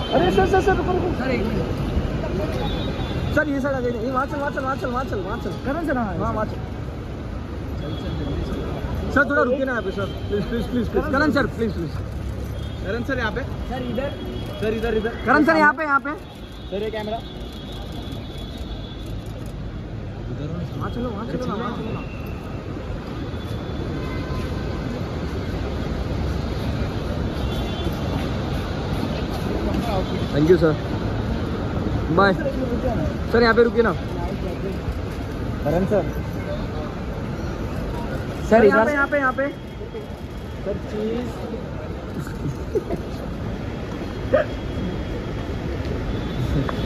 अरे सर रुको रुको सर एक मिनट सर, ये सर आ गई। वहाँ चल करण सर। हाँ वहाँ चल सर, थोड़ा रुकिए ना यहाँ पे sir, please Karan sir, please Karan sir यहाँ पे, सर इधर सर इधर करण सर यहाँ पे सर ये कैमरा वहाँ चलो ना। Thank you sir, bye sir. यहाँ पे रुकिए ना करण सर। सर यहाँ पे सर चीज